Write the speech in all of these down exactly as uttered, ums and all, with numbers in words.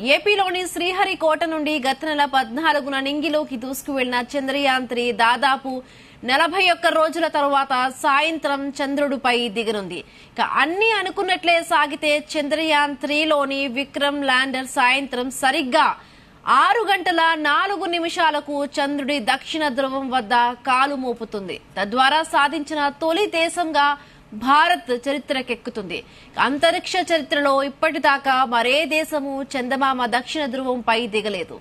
ఏపీలోని శ్రీహరికోట నుండి గత నెల పద్నాలుగున నింగిలోకి దూసుకువెళ్లిన చంద్రయాన్ త్రీ దాదాపు నలభై ఒక్క రోజుల తరువాత సాయంత్రం చంద్రుడిపై దిగనుంది. ఇక అన్ని అనుకున్నట్లే సాగితే చంద్రయాన్ త్రీలోని విక్రమ్ ల్యాండర్ సాయంత్రం సరిగ్గా ఆరు గంటల నాలుగు నిమిషాలకు చంద్రుడి దక్షిణ ధ్రువం వద్ద కాలు మోపుతుంది. తద్వారా సాధించిన తొలి దేశంగా భారత్ చరిత్రకెక్కుతుంది. అంతరిక్ష చరిత్రలో ఇప్పటిదాకా మరే దేశము చందమామ దక్షిణ ధ్రువంపై దిగలేదు.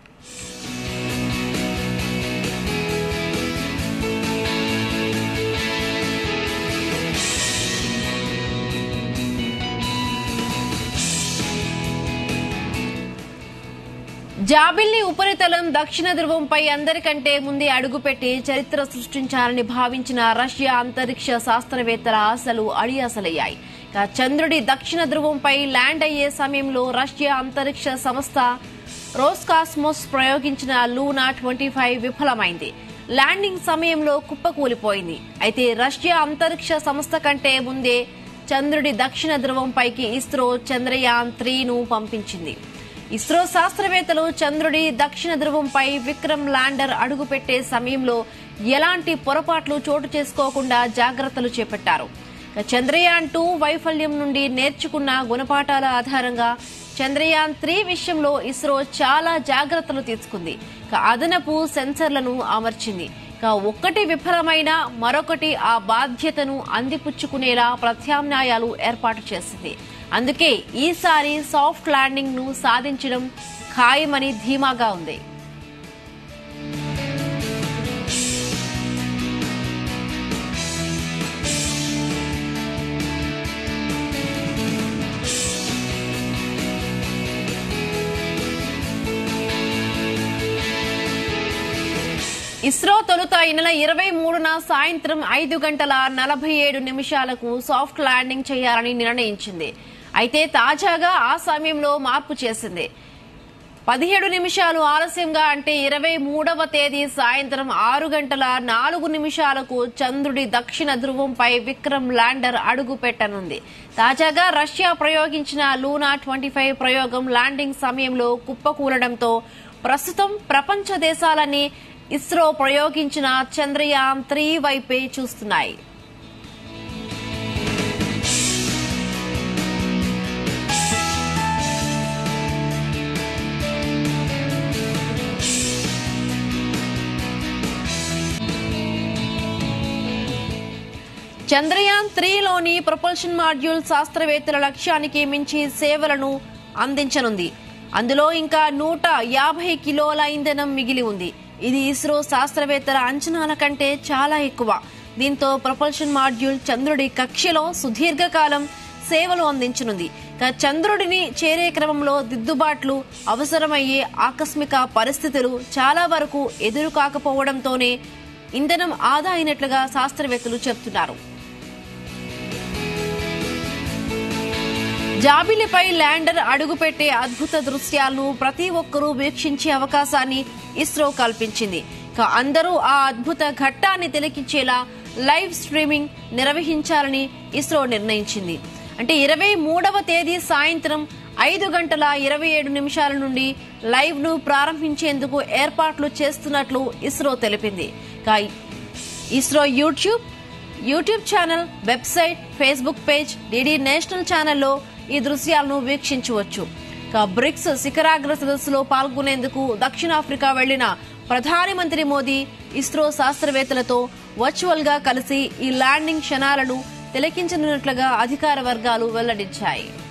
జాబిల్లి ఉపరితలం దక్షిణ ధ్రువంపై అందరికంటే ముందే అడుగుపెట్టి చరిత్ర సృష్టించాలని భావించిన రష్యా అంతరిక్ష శాస్త్రవేత్తల ఆశలు అడియాసలయ్యాయి. చంద్రుడి దక్షిణ ధ్రువంపై ల్యాండ్ అయ్యే సమయంలో రష్యా అంతరిక్ష సంస్థ రోస్కాస్మోస్ ప్రయోగించిన లూనా ట్వంటీ ఫైవ్ విఫలమైంది. ల్యాండింగ్ సమయంలో కుప్పకూలిపోయింది. అయితే రష్యా అంతరిక్ష సంస్థ కంటే ముందే చంద్రుడి దక్షిణ ధ్రువంపైకి ఇస్రో చంద్రయాన్ త్రీను పంపించింది. ఇస్రో శాస్త్రవేత్తలు చంద్రుడి దక్షిణ ధ్రువంపై విక్రమ్ ల్యాండర్ అడుగుపెట్టే సమయంలో ఎలాంటి పొరపాట్లు చోటు చేసుకోకుండా జాగ్రత్తలు చేపట్టారు. చంద్రయాన్ టూ వైఫల్యం నుండి నేర్చుకున్న గుణపాఠాల ఆధారంగా చంద్రయాన్ త్రీ విషయంలో ఇస్రో చాలా జాగ్రత్తలు తీసుకుంది. అదనపు సెన్సర్లను అమర్చింది. ఒక్కటి విఫలమైన మరొకటి ఆ బాధ్యతను అందిపుచ్చుకునేలా ప్రత్యామ్నాయాలు ఏర్పాటు చేసింది. అందుకే ఈసారి సాఫ్ట్ ల్యాండింగ్ ను సాధించడం ఖాయమని ధీమాగా ఉంది. ఇస్రో తొలుత ఈ నెల ఇరవై మూడున సాయంత్రం ఐదు గంటల నలభై ఏడు నిమిషాలకు సాఫ్ట్ ల్యాండింగ్ చేయాలని నిర్ణయించింది. అయితే తాజాగా ఆ సమయంలో మార్పు చేసింది. పదిహేడు నిమిషాలు ఆలస్యంగా అంటే ఇరవై మూడవ తేదీ సాయంత్రం ఆరు గంటల నాలుగు నిమిషాలకు చంద్రుడి దక్షిణ ధ్రువంపై విక్రమ్ ల్యాండర్ అడుగు పెట్టనుంది. తాజాగా రష్యా ప్రయోగించిన లూనా ట్వంటీ ఫైవ్ ప్రయోగం ల్యాండింగ్ సమయంలో కుప్పకూలడంతో ప్రస్తుతం ప్రపంచ దేశాలన్నీ ఇస్రో ప్రయోగించిన చంద్రయాన్ త్రీ వైపే చూస్తున్నాయి. చంద్రయాన్ త్రీలోని ప్రొపల్షన్ మాడ్యూల్ శాస్త్రవేత్తల లక్ష్యానికి మించి సేవలను అందించనుంది. అందులో ఇంకా నూట యాభై కిలోల ఇంధనం మిగిలి ఉంది. ఇది ఇస్రో శాస్త్రవేత్తల అంచనాల కంటే చాలా ఎక్కువ. దీంతో ప్రొపల్షన్ మాడ్యూల్ చంద్రుడి కక్షలో సుదీర్ఘకాలం సేవలు అందించనుంది. చంద్రుడిని చేరే క్రమంలో దిద్దుబాట్లు అవసరమయ్యే ఆకస్మిక పరిస్థితులు చాలా వరకు ఎదురు కాకపోవడంతోనే ఇంధనం ఆదా అయినట్లుగా శాస్త్రవేత్తలు చెబుతున్నారు. జాబిలిపై ల్యాండర్ అడుగుపెట్టే అద్భుత దృశ్యాలను ప్రతి ఒక్కరూ వీక్షించే అవకాశాన్ని ఇస్రో కల్పించింది. అందరూ ఆ అద్భుత ఘట్టాన్ని తిలకించేలా లైవ్ స్ట్రీమింగ్ నిర్వహించాలని ఇస్రో నిర్ణయించింది. అంటే ఇరవై మూడవ తేదీ సాయంత్రం ఐదు గంటల ఇరవై ఏడు నిమిషాల నుండి లైవ్ ను ప్రారంభించేందుకు ఏర్పాట్లు చేస్తున్నట్లు ఇస్రో తెలిపింది. ISRO YouTube YouTube channel, website, Facebook page, DD national ఛానల్లో ఈ దృశ్యాలను వీక్షించవచ్చు. బ్రిక్స్ శిఖరాగ్ర సదస్సులో పాల్గొనేందుకు దక్షిణాఫ్రికా వెళ్లిన ప్రధానమంత్రి మోదీ ఇస్రో శాస్త్రవేత్తలతో వర్చువల్ గా కలిసి ఈ ల్యాండింగ్ క్షణాలను తిలకించనున్నట్లుగా అధికార వర్గాలు వెల్లడించాయి.